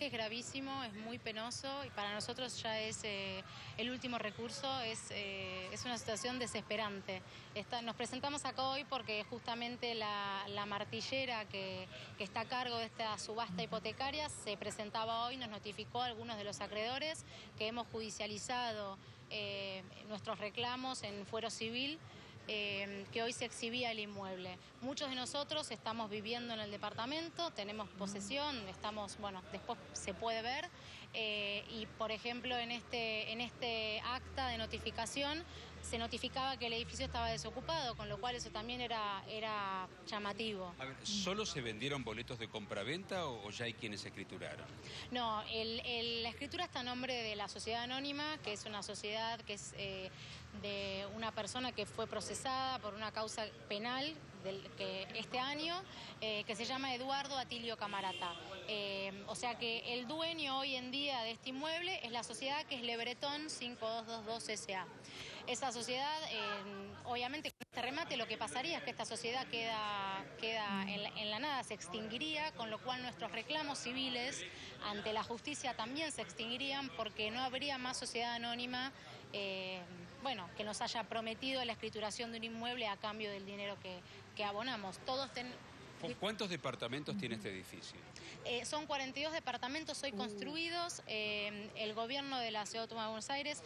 que es gravísimo, es muy penoso y para nosotros ya es el último recurso, es una situación desesperante. Nos presentamos acá hoy porque justamente la martillera que está a cargo de esta subasta hipotecaria se presentaba hoy, nos notificó a algunos de los acreedores que hemos judicializado nuestros reclamos en fuero civil, que hoy se exhibía el inmueble. Muchos de nosotros estamos viviendo en el departamento, tenemos posesión, después se puede ver, y por ejemplo en este acta de notificación se notificaba que el edificio estaba desocupado, con lo cual eso también era llamativo. A ver, ¿solo se vendieron boletos de compraventa o ya hay quienes escrituraron? No, la escritura está a nombre de la sociedad anónima, que es una sociedad que es de una persona que fue procesada por una causa penal este año, que se llama Eduardo Atilio Camarata. O sea que el dueño hoy en día de este inmueble es la sociedad que es Le Breton 5222 S.A. Esa sociedad, obviamente con este remate lo que pasaría es que esta sociedad queda en la nada, se extinguiría, con lo cual nuestros reclamos civiles ante la justicia también se extinguirían porque no habría más sociedad anónima que nos haya prometido la escrituración de un inmueble a cambio del dinero que abonamos. ¿Cuántos departamentos tiene este edificio? Son 42 departamentos hoy construidos. El gobierno de la Ciudad Autónoma de Buenos Aires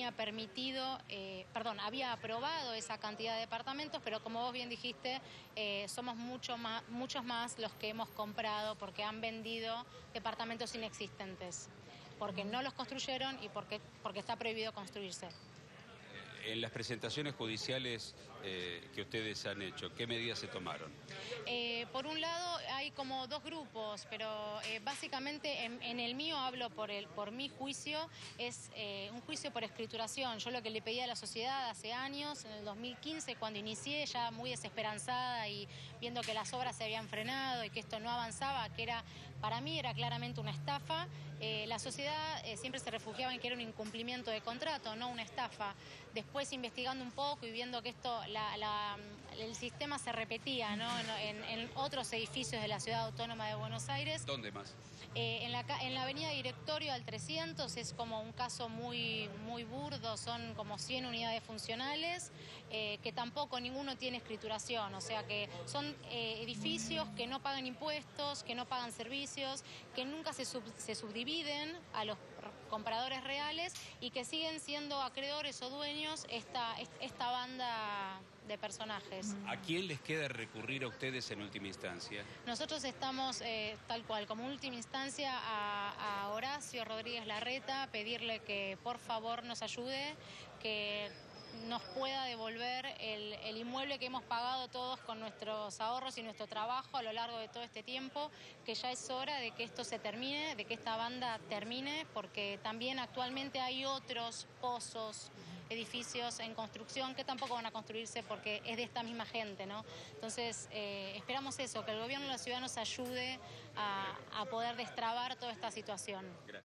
había aprobado esa cantidad de departamentos, pero como vos bien dijiste, somos muchos más los que hemos comprado porque han vendido departamentos inexistentes, porque no los construyeron y porque está prohibido construirse. En las presentaciones judiciales que ustedes han hecho, ¿qué medidas se tomaron? Por un lado hay como dos grupos, pero básicamente en el mío hablo por mi juicio, es un juicio por escrituración. Yo lo que le pedí a la sociedad hace años, en el 2015, cuando inicié, ya muy desesperanzada y viendo que las obras se habían frenado y que esto no avanzaba, para mí era claramente una estafa. La sociedad siempre se refugiaba en que era un incumplimiento de contrato, no una estafa. Después investigando un poco y viendo que esto, el sistema se repetía, ¿no? en otros edificios de la Ciudad Autónoma de Buenos Aires. ¿Dónde más? En la avenida Directorio al 300 es como un caso muy burdo, son como 100 unidades funcionales, que tampoco ninguno tiene escrituración, o sea que son edificios que no pagan impuestos, que no pagan servicios, que nunca se subdividen a los compradores reales y que siguen siendo acreedores o dueños esta banda de personajes. ¿A quién les queda recurrir a ustedes en última instancia? Nosotros estamos tal cual, como última instancia a Horacio Rodríguez Larreta, pedirle que por favor nos ayude, que nos pueda devolver el inmueble que hemos pagado todos con nuestros ahorros y nuestro trabajo a lo largo de todo este tiempo, que ya es hora de que esto se termine, de que esta banda termine, porque también actualmente hay otros pozos, edificios en construcción que tampoco van a construirse porque es de esta misma gente, ¿no? Entonces, esperamos eso, que el gobierno de la ciudad nos ayude a poder destrabar toda esta situación. Gracias.